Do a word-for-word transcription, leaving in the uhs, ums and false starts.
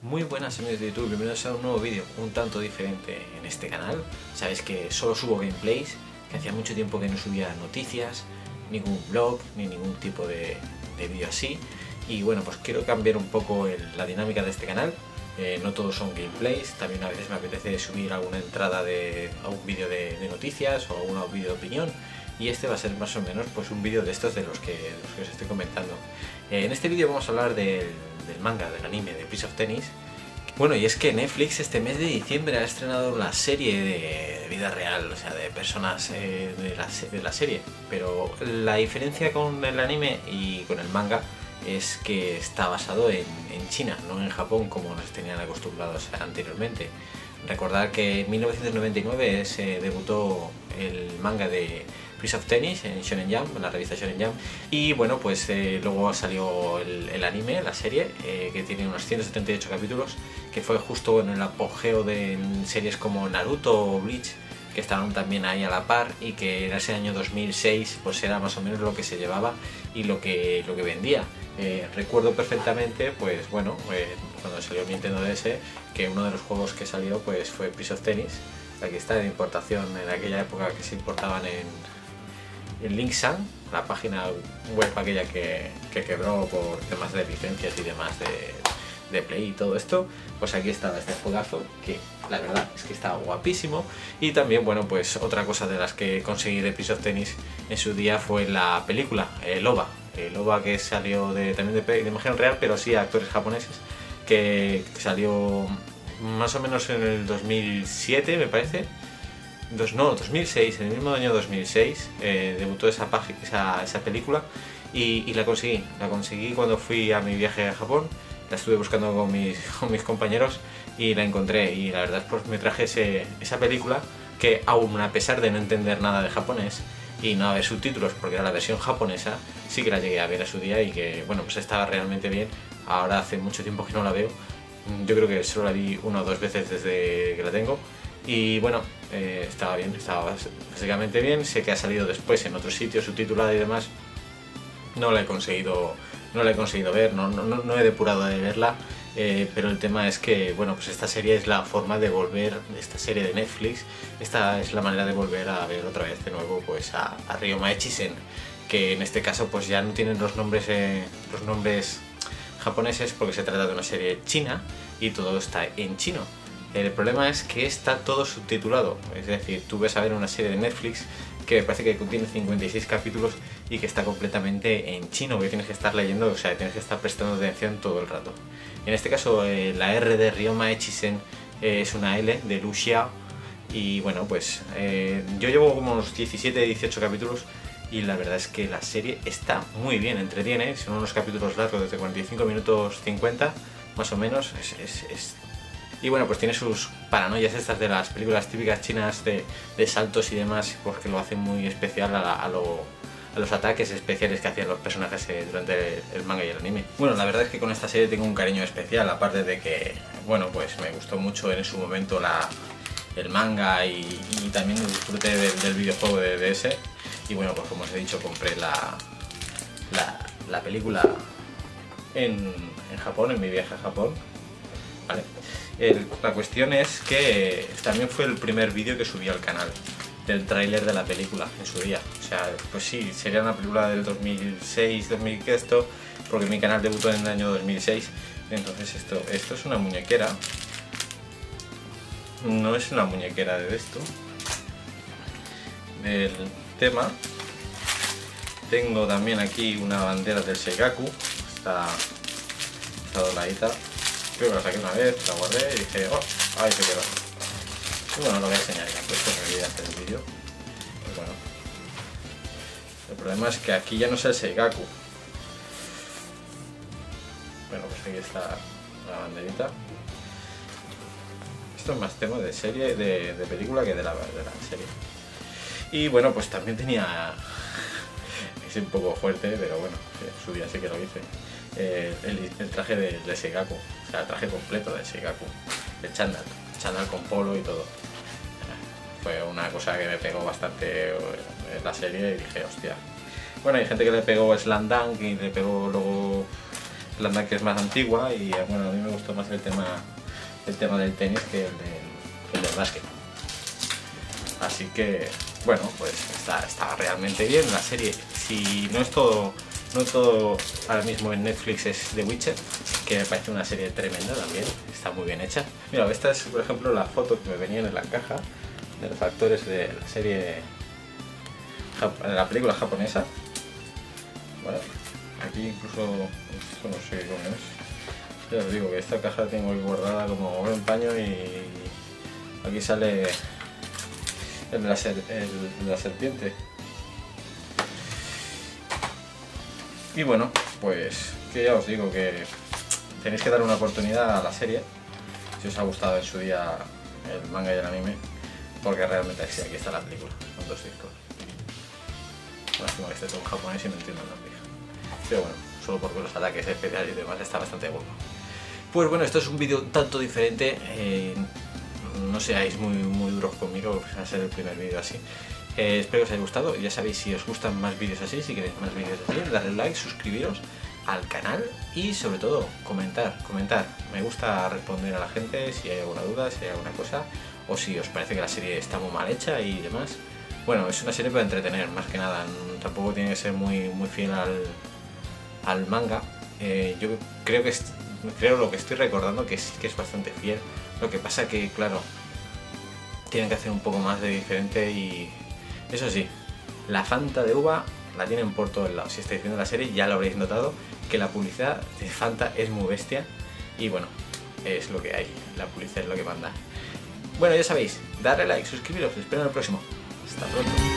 Muy buenas amigos de YouTube, bienvenidos a un nuevo vídeo un tanto diferente en este canal. Sabéis que solo subo gameplays, que hacía mucho tiempo que no subía noticias, ningún blog, ni ningún tipo de, de vídeo así. Y bueno, pues quiero cambiar un poco el, la dinámica de este canal. Eh, no todos son gameplays, también a veces me apetece subir alguna entrada de algún vídeo de, de noticias o algún vídeo de opinión. Y este va a ser más o menos pues un vídeo de estos de los que, de los que os estoy comentando. Eh, en este vídeo vamos a hablar del, del manga, del anime, de Prince of Tennis. Bueno, y es que Netflix este mes de diciembre ha estrenado la serie de, de vida real, o sea, de personas eh, de, la, de la serie. Pero la diferencia con el anime y con el manga es que está basado en, en China, no en Japón como nos tenían acostumbrados anteriormente. Recordad que en mil novecientos noventa y nueve se debutó el manga de Prince of Tennis en Shonen Jump, en la revista Shonen Jump, y bueno, pues eh, luego salió el, el anime, la serie, eh, que tiene unos ciento setenta y ocho capítulos, que fue justo en el apogeo de series como Naruto o Bleach, que estaban también ahí a la par, y que en ese año dos mil seis pues era más o menos lo que se llevaba y lo que, lo que vendía. Eh, recuerdo perfectamente, pues bueno, eh, cuando salió el Nintendo D S, que uno de los juegos que salió pues fue Prince of Tennis. Aquí está, de importación en aquella época que se importaban en, en Linksan, la página web aquella que, que quebró por temas de licencias y demás de, de Play y todo esto. Pues aquí estaba este juegazo, que la verdad es que está guapísimo. Y también, bueno, pues otra cosa de las que conseguí de Prince of Tennis en su día fue la película, eh, Loba. El Loba, que salió de, también de, de imagen real, pero sí a actores japoneses, que, que salió más o menos en el dos mil siete, me parece. Dos, no, dos mil seis, en el mismo año dos mil seis eh, debutó esa, esa, esa película y, y la conseguí. La conseguí cuando fui a mi viaje a Japón. La estuve buscando con mis, con mis compañeros y la encontré. Y la verdad, pues me traje ese, esa película que, aún a pesar de no entender nada de japonés y no haber subtítulos porque era la versión japonesa, sí que la llegué a ver a su día y que, bueno, pues estaba realmente bien. Ahora hace mucho tiempo que no la veo. Yo creo que solo la vi una o dos veces desde que la tengo. Y bueno, eh, estaba bien, estaba básicamente bien. Sé que ha salido después en otros sitios subtitulada y demás. No la he conseguido, no la he conseguido ver, no, no, no he depurado de verla. Eh, pero el tema es que, bueno, pues esta serie es la forma de volver, esta serie de Netflix, esta es la manera de volver a ver otra vez de nuevo pues a, a Ryoma Echizen, que en este caso pues ya no tienen los nombres, eh, los nombres japoneses porque se trata de una serie china y todo está en chino. El problema es que está todo subtitulado, es decir, tú ves a ver una serie de Netflix que me parece que tiene cincuenta y seis capítulos y que está completamente en chino, que tienes que estar leyendo, o sea, tienes que estar prestando atención todo el rato. En este caso, eh, la R de Ryoma Echizen eh, es una L de Lu Xiao y bueno, pues eh, yo llevo como unos diecisiete dieciocho capítulos y la verdad es que la serie está muy bien, entretiene, son unos capítulos largos, desde cuarenta y cinco minutos cincuenta, más o menos, es, es, es y bueno, pues tiene sus paranoias estas de las películas típicas chinas de, de saltos y demás, porque lo hace muy especial a, a, lo, a los ataques especiales que hacían los personajes eh, durante el manga y el anime. Bueno, la verdad es que con esta serie tengo un cariño especial, aparte de que, bueno, pues me gustó mucho en su momento la, el manga y, y también disfruté del, del videojuego de D S. Y bueno, pues como os he dicho, compré la, la, la película en, en Japón, en mi viaje a Japón. Vale. El, la cuestión es que también fue el primer vídeo que subí al canal del tráiler de la película en su día. O sea, pues sí, sería una película del dos mil seis, dos mil que esto, porque mi canal debutó en el año dos mil seis. Entonces esto, esto es una muñequera. No es una muñequera de esto. Del tema. Tengo también aquí una bandera del Seigaku. Está, está dobladita. Creo que la saqué una vez, la guardé y dije, oh, ahí se quedó. Y bueno, lo voy a enseñar ya, pues me olvidé hacer el vídeo. Pues bueno. El problema es que aquí ya no es el Seigaku. Bueno, pues aquí está la banderita. Esto es más tema de serie, de, de película que de la, de la serie. Y bueno, pues también tenía... es un poco fuerte, pero bueno, en su día sí que lo hice. Eh, el, el traje de, de Seigaku, o sea, el traje completo de Seigaku, el chándal, chándal con polo y todo. Eh, fue una cosa que me pegó bastante en la serie y dije, hostia. Bueno, hay gente que le pegó Slam Dunk y le pegó luego la Nike es más antigua y bueno, a mí me gustó más el tema, el tema del tenis que el del, el del básquet. Así que bueno, pues está, está realmente bien la serie. Si no es todo, no todo ahora mismo en Netflix es The Witcher, que me parece una serie tremenda también, está muy bien hecha. Mira, esta es por ejemplo la foto que me venían en la caja de los actores de la serie, de la película japonesa. Bueno, aquí incluso, esto no sé cómo es, ya os digo que esta caja la tengo ahí guardada como oro en paño y aquí sale el de la, ser, el de la serpiente. Y bueno, pues que ya os digo que tenéis que dar una oportunidad a la serie si os ha gustado en su día el manga y el anime, porque realmente sí, aquí está la película, con dos discos. Lástima que esté todo en japonés y no entiendo la pija. Pero bueno, solo porque los ataques especiales y demás está bastante bueno. Pues bueno, esto es un vídeo tanto diferente, eh, no seáis muy, muy duros conmigo, va a ser el primer vídeo así. Eh, espero que os haya gustado, ya sabéis, si os gustan más vídeos así, si queréis más vídeos así, darle like, suscribiros al canal y sobre todo comentar, comentar. Me gusta responder a la gente si hay alguna duda, si hay alguna cosa, o si os parece que la serie está muy mal hecha y demás. Bueno, es una serie para entretener, más que nada, tampoco tiene que ser muy, muy fiel al, al manga. Eh, yo creo que es, creo lo que estoy recordando que es, que es bastante fiel. Lo que pasa que, claro, tienen que hacer un poco más de diferente y eso sí, la Fanta de uva la tienen por todos lados. Si estáis viendo la serie ya lo habréis notado, que la publicidad de Fanta es muy bestia y bueno, es lo que hay, la publicidad es lo que manda. Bueno, ya sabéis, darle like, suscribiros, os espero en el próximo. Hasta pronto.